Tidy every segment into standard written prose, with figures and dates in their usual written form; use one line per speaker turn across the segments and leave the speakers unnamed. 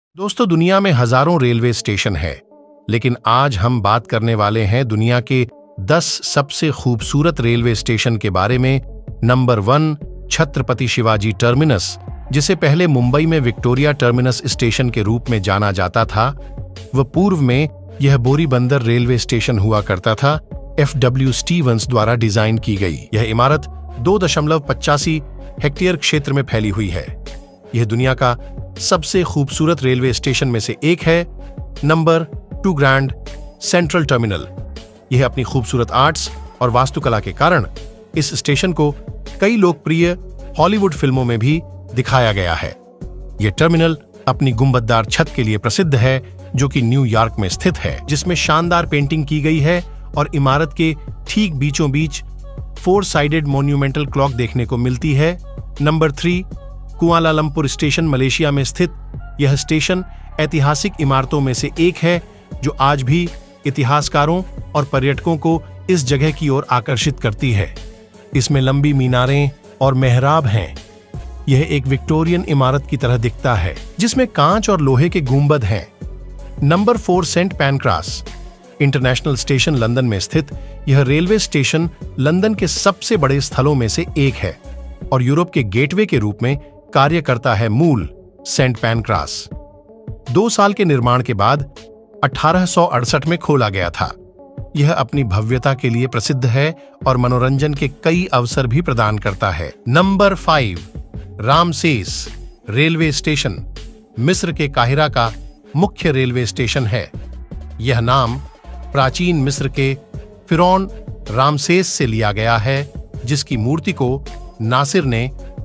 दोस्तों, दुनिया में हजारों रेलवे स्टेशन हैं, लेकिन आज हम बात करने वाले हैं दुनिया के 10 सबसे खूबसूरत रेलवे स्टेशन के बारे में। नंबर 1, छत्रपति शिवाजी टर्मिनस, जिसे पहले मुंबई में विक्टोरिया टर्मिनस स्टेशन के रूप में जाना जाता था। वह पूर्व में यह बोरीबंदर रेलवे स्टेशन हुआ करता था। FW स्टीवंस द्वारा डिजाइन की गई यह इमारत 2.85 हेक्टेयर क्षेत्र में फैली हुई है। यह दुनिया का सबसे खूबसूरत रेलवे स्टेशन में से एक है। Number 2, Grand Central Terminal. यह अपनी खूबसूरत आर्ट्स और वास्तुकला के कारण इस स्टेशन को कई लोकप्रिय हॉलीवुड फिल्मों में भी दिखाया गया है। यह टर्मिनल अपनी गुंबददार छत के लिए प्रसिद्ध है, जो कि न्यूयॉर्क में स्थित है, जिसमें शानदार पेंटिंग की गई है और इमारत के ठीक बीचों बीच 4 साइडेड मोन्यूमेंटल क्लॉक देखने को मिलती है। नंबर 3, कुआलालंपुर स्टेशन, मलेशिया में स्थित यह स्टेशन ऐतिहासिक इमारतों में से एक है, जो आज भी इतिहासकारों और पर्यटकों को इस जगह की ओर आकर्षित करती है। इसमें लंबी मीनारें और मेहराब हैं। यह एक विक्टोरियन इमारत की तरह दिखता है, जिसमें कांच और लोहे के गुंबद हैं। Number 4, Saint Pancras International station, London में स्थित यह रेलवे स्टेशन लंदन के सबसे बड़े स्थलों में से एक है और यूरोप के गेटवे के रूप में कार्य करता है। मूल सेंट पैनक्रास 2 साल के निर्माण के बाद 1868 में खोला गया था। यह अपनी भव्यता के लिए प्रसिद्ध है और मनोरंजन के कई अवसर भी प्रदान करता है। नंबर 5, रामसेस रेलवे स्टेशन, मिस्र के काहिरा का मुख्य रेलवे स्टेशन है। यह नाम प्राचीन मिस्र के फिरौन रामसेस से लिया गया है, जिसकी मूर्ति को नासिर ने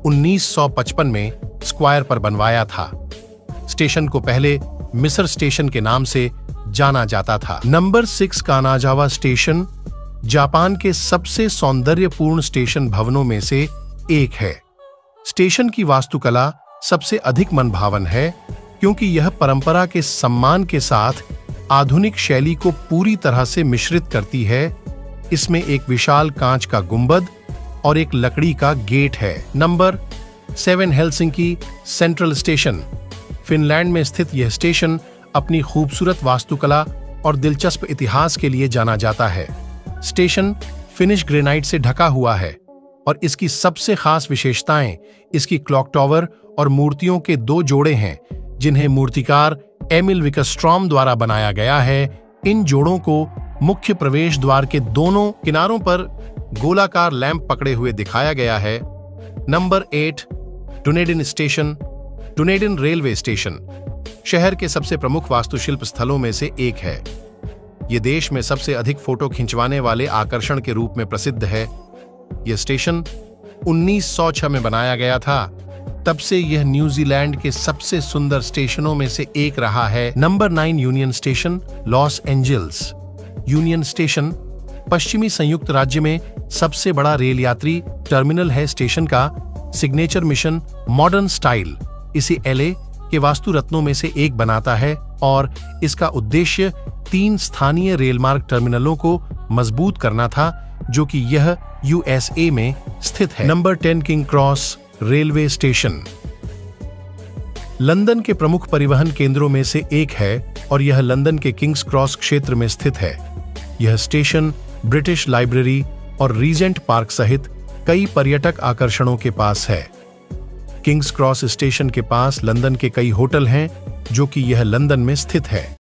1955 में स्क्वायर पर बनवाया था। स्टेशन को पहले मिस्र स्टेशन के नाम से जाना जाता था। नंबर 6, कानाजावा स्टेशन जापान के सबसे सौंदर्यपूर्ण स्टेशन भवनों में से एक है। स्टेशन की वास्तुकला सबसे अधिक मनभावन है, क्योंकि यह परंपरा के सम्मान के साथ आधुनिक शैली को पूरी तरह से मिश्रित करती है। इसमें एक विशाल कांच का गुंबद और एक लकड़ी का गेट है। Number 7, Helsinki Central station, Finland में स्थित यह स्टेशन अपनी खूबसूरत वास्तुकला और दिलचस्प इतिहास के लिए जाना जाता है। स्टेशन फिनिश ग्रेनाइट से ढका हुआ है और इसकी सबसे खास विशेषताएं इसकी क्लॉक टावर और मूर्तियों के 2 जोड़े हैं, जिन्हें मूर्तिकार एमिल विकस्ट्रॉम द्वारा बनाया गया है। इन जोड़ों को मुख्य प्रवेश द्वार के दोनों किनारों पर गोलाकार लैंप पकड़े हुए दिखाया गया है। Number 8, Dunedin station, Dunedin railway station शहर के सबसे प्रमुख वास्तुशिल्प स्थलों में से एक है। यह देश में सबसे अधिक फोटो खिंचवाने वाले आकर्षण के रूप में प्रसिद्ध है। यह स्टेशन 1906 में बनाया गया था। तब से यह न्यूजीलैंड के सबसे सुंदर स्टेशनों में से एक रहा है। Number 9, Union Station, Los Angeles. Union Station पश्चिमी संयुक्त राज्य में सबसे बड़ा रेल यात्री टर्मिनल है। स्टेशन का सिग्नेचर मिशन मॉडर्न स्टाइल इसे LA के वास्तु रत्नों में से एक बनाता है और इसका उद्देश्य 3 स्थानीय रेलमार्ग टर्मिनलों को मजबूत करना था, जो कि यह USA में स्थित है। Number 10, King Cross railway station London के प्रमुख परिवहन केंद्रों में से एक है और यह लंदन के किंग्स क्रॉस क्षेत्र में स्थित है। यह स्टेशन ब्रिटिश लाइब्रेरी और रीजेंट पार्क सहित कई पर्यटक आकर्षणों के पास है। किंग्स क्रॉस स्टेशन के पास लंदन के कई होटल हैं, जो कि यह लंदन में स्थित है।